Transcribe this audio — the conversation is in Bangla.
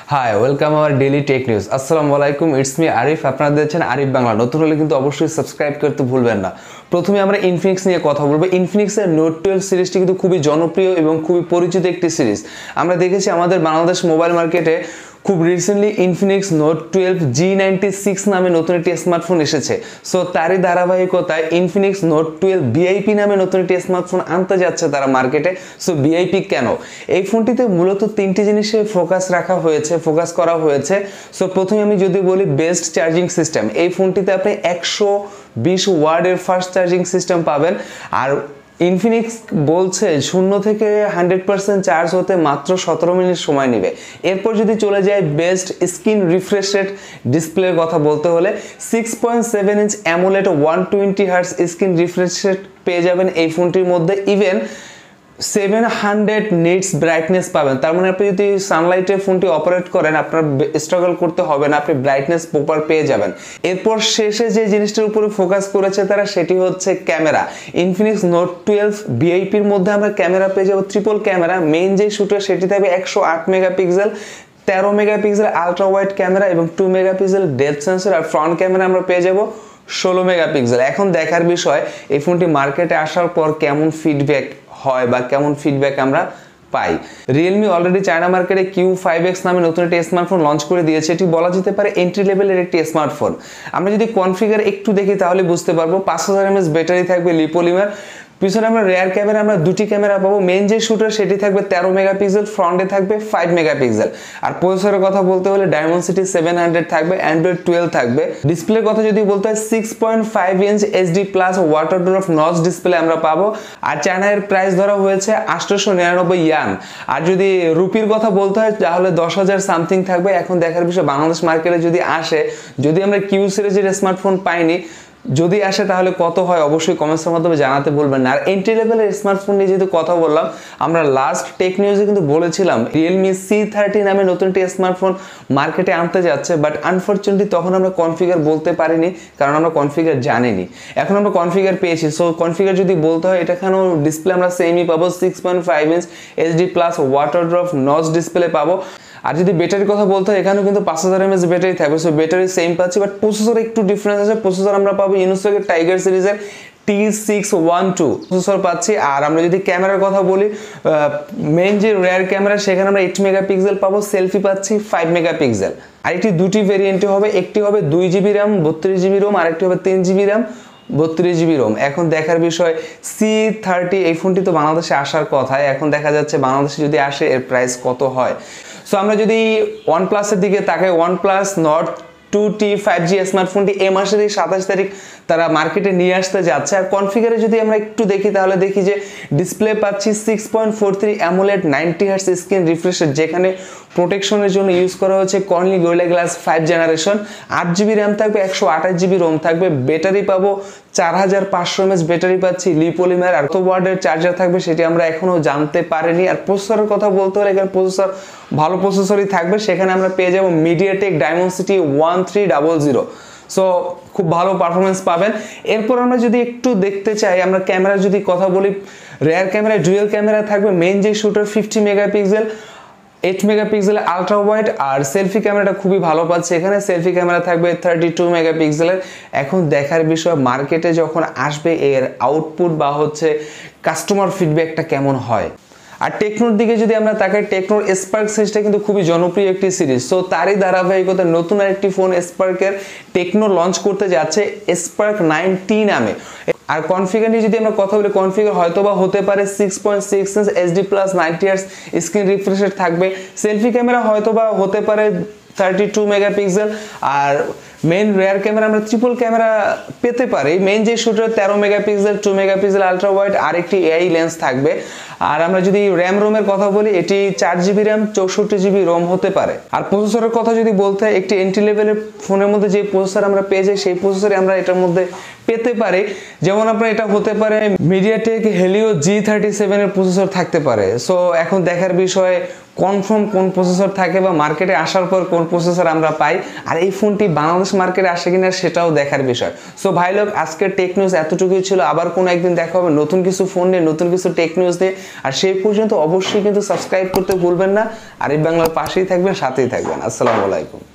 High welcome our daily tech news. আসসালামু আলাইকুম, ইটস মি আরিফ। আপনারা দেখছেন আরিফ বাংলা। নতুন হলে কিন্তু অবশ্যই সাবস্ক্রাইব করতে ভুলবেন না। প্রথমে আমরা ইনফিনিক্স নিয়ে কথা বলবো। ইনফিনিক্সের নোট 12 সিরিজটি কিন্তু খুবই জনপ্রিয় এবং খুবই পরিচিত একটি সিরিজ। আমরা দেখেছি আমাদের বাংলাদেশ মোবাইল মার্কেটে খুব রিসেন্টলি ইনফিনিক্স নোট 12 G96 নামে নতুন একটি স্মার্টফোন এসেছে। সো তারই ধারাবাহিকতায় ইনফিনিক্স নোট 12 VIP নামে নতুন একটি স্মার্টফোন আনতে যাচ্ছে তারা মার্কেটে। সো VIP কেন? এই ফোনটিতে মূলত তিনটি জিনিসে ফোকাস করা হয়েছে। সো প্রথমে আমি যদি বলি বেস্ট চার্জিং সিস্টেম, এই ফোনটিতে আপনি 120 ওয়াটের ফাস্ট চার্জিং সিস্টেম পাবেন। আর ইনফিনিক্স বলছে 0 থেকে 100% চার্জ হতে মাত্র 17 মিনিট সময় নেবে। এরপর যদি চলে যায় বেস্ট স্ক্রিন রিফ্রেশ রেট ডিসপ্লের কথা বলতে হলে 6.7 inch AMOLED 120 hertz screen refresh rate পেয়ে যাবেন এই ফোনটির মধ্যে। ইভেন 700 নিটস ব্রাইটনেস পাবেন। তার মানে আপনি যদি সানলাইটে ফোনটি অপারেট করেন আপনার স্ট্রাগল করতে হবে না, আপনি ব্রাইটনেস প্রপার পেয়ে যাবেন। এরপর শেষে যে জিনিসটার উপরে ফোকাস করেছে তারা সেটি হচ্ছে ক্যামেরা। ইনফিনিক্স নোট 12 ভিআইপির মধ্যে আমরা ক্যামেরা পেয়ে যাবো ট্রিপল ক্যামেরা। মেইন যে শুটার সেটি থাকবে 108 megapixel, 13 megapixel ultra wide camera এবং 2 মেগাপিক্সেল ডেপথ সেন্সর। আর ফ্রন্ট ক্যামেরা আমরা পেয়ে যাবো 16 মেগাপিক্সেল। এখন দেখার বিষয় এই ফোনটি মার্কেটে আসার পর কেমন ফিডব্যাক হয় বা কেমন ফিডব্যাক আমরা পাই। রিয়েলমি অলরেডি চায়না মার্কেটে Q5X নামে নতুন একটি স্মার্টফোন লঞ্চ করে দিয়েছে। এটি বলা যেতে পারে এন্ট্রি লেভেলের একটি স্মার্টফোন। আমরা যদি কনফিগার একটু দেখি তাহলে বুঝতে পারবো 5000 mAh ব্যাটারি থাকবে লিপোলিমার। পিছনে আমরা রেয়ার ক্যামেরা আমরা দুটি ক্যামেরা পাবো। মেইন যে শুটার সেটি থাকবে 13 মেগাপিক্সেল, ফ্রন্টে থাকবে 5 মেগাপিক্সেল। আর প্রসেসরের কথা বলতে হলে Dimensity 700 থাকবে, Android 12 থাকবে। ডিসপ্লের কথা যদি বলতে হয় 6.5 inch HD plus water drop notch display আমরা পাবো। আর চায়নার প্রাইস ধরা হয়েছে 899 ইয়ান। আর যদি রুপির কথা বলতে হয় তাহলে 10,000 সামথিং থাকবে। এখন দেখার বিষয় বাংলাদেশ মার্কেটে যদি আসে, যদি আমরা কিউ সিরিজের স্মার্টফোন পাইনি, যদি আসে তাহলে কত হয় অবশ্যই কমেন্টসের মাধ্যমে জানাতে বলবেন না। আর এন্ট্রি লেভেলের স্মার্টফোন নিয়ে যেহেতু কথা বললাম, আমরা লাস্ট টেক নিউজে কিন্তু বলেছিলাম রিয়েলমি C30 নামে নতুন একটি স্মার্টফোন মার্কেটে আনতে যাচ্ছে। বাট আনফরচুনেটলি তখন আমরা কনফিগার বলতে পারিনি, কারণ আমরা কনফিগার জানিনি। এখন আমরা কনফিগার পেয়েছি। সো কনফিগার যদি বলতে হয় এটাখানেও ডিসপ্লে আমরা সেমই পাবো, 6.5 inch HD plus water drop notch display পাবো। আর যদি ব্যাটারির কথা বলতে হয় এখানেও কিন্তু 5000 mAh ব্যাটারি থাকবে। সো ব্যাটারি সেম পাচ্ছি, বাট প্রসেসর একটু ডিফারেন্স আছে। প্রসেসর আমরা পাবো ইউনিসোকের টাইগার সিরিজের T612 প্রসেসর পাচ্ছি। আর আমরা যদি ক্যামেরার কথা বলি, মেইন যে রেয়ার ক্যামেরা সেখানে আমরা 8 মেগাপিক্সেল পাবো, সেলফি পাচ্ছি 5 মেগাপিক্সেল। আর একটি দুটি ভেরিয়েন্টে হবে, একটি হবে 2GB র্যাম 32GB রোম, আর একটি হবে 10GB র্যাম 32GB রোম। এখন দেখার বিষয় C30 এই ফোনটি তো বাংলাদেশে আসার কথা। এখন দেখা যাচ্ছে বাংলাদেশে যদি আসে এর প্রাইস কত হয়। সো আমরা যদি OnePlus-এর দিকে তাকাই, OnePlus Nord 2T 5G স্মার্টফোনটি এই মাসের 27 তারিখ তারা মার্কেটে নিয়ে আসতে যাচ্ছে। আর কনফিগারে যদি আমরা একটু দেখি তাহলে দেখি যে ডিসপ্লে পাচ্ছি 6.43 AMOLED 90 hertz screen refresh rate, যেখানে প্রোটেকশনের জন্য ইউজ করা হচ্ছে Corning Gorilla glass 5 generation. 8GB RAM থাকবে, 128GB রোম থাকবে। ব্যাটারি পাবো 4500 mAh ব্যাটারি পাচ্ছি লিপোলিমার। আর কত ওয়াটের চার্জার থাকবে সেটি আমরা এখনো জানতে পারিনি। আর প্রসেসরের কথা বলতে হলে এখানে প্রসেসর ভালো প্রসেসরই থাকবে। সেখানে আমরা পেয়ে যাবো মিডিয়াটেক Dimensity 1300। সো খুব ভালো পারফরমেন্স পাবেন। এরপর আমরা যদি একটু দেখতে চাই, আমরা ক্যামেরা যদি কথা বলি, রেয়ার ক্যামেরা ডুয়াল ক্যামেরা থাকবে। মেইন যে shooter 50 megapixel, 8 megapixel ultra wide. আর সেলফি ক্যামেরাটা খুবই ভালো পাচ্ছে। এখানে সেলফি ক্যামেরা থাকবে 32 মেগাপিক্সেলের। এখন দেখার বিষয় মার্কেটে যখন আসবে এর আউটপুট বা হচ্ছে কাস্টমার ফিডব্যাকটা কেমন হয়। আর টেকনোর দিকে যদি আমরা তাকাই, টেকনোর স্পার্ক সিরিজটা কিন্তু খুবই জনপ্রিয় একটি সিরিজ। সো তারই ধারাবাহিকতা নতুন আরেকটি ফোন স্পার্কের টেকনো লঞ্চ করতে যাচ্ছে স্পার্ক 9T নামে। আর কনফিগার নিয়ে যদি আমরা কথা বলি, কনফিগার হয়তো বা হতে পারে 6.6 inch HD plus 90 hertz screen refresh rate থাকবে। সেলফি ক্যামেরা হয়তো বা হতে পারে 32 মেগাপিক্সেল। আর মেইন রেয়ার ক্যামেরা আমরা ট্রিপল ক্যামেরা পেতে পারি। মেইন যে shooter 13 megapixel, 2 megapixel ultra wide, আর একটি AI লেন্স থাকবে। আর আমরা যদি র্যাম রোমের কথা বলি, এটি 4GB র্যাম 64GB রোম হতে পারে। আর প্রসেসরের কথা যদি বলতে হয়, একটি এন্ট্রি লেভেলের ফোনের মধ্যে যে প্রসেসর আমরা পেয়ে যাই সেই প্রসেসরে আমরা এটার মধ্যে পেতে পারি। যেমন আপনার এটা হতে পারে মিডিয়াটেক হেলিও G37 এর প্রসেসর থাকতে পারে। সো এখন দেখার বিষয় কনফার্ম কোন প্রসেসর থাকে বা মার্কেটে আসার পর কোন প্রসেসর আমরা পাই, আর এই ফোনটি বাংলাদেশ মার্কেটে আসে কিনা সেটাও দেখার বিষয়। সো ভাই লোক, আজকের টেক নিউজ এতটুকুই ছিল। আবার কোনো একদিন দেখা হবে নতুন কিছু ফোন নিয়ে, নতুন কিছু টেক নিউজ দিয়ে। আর সেই পর্যন্ত অবশ্যই কিন্তু সাবস্ক্রাইব করতে ভুলবেন না। আরিফ বাংলার পাশেই থাকবেন, সাথেই থাকবেন। আসসালামু আলাইকুম।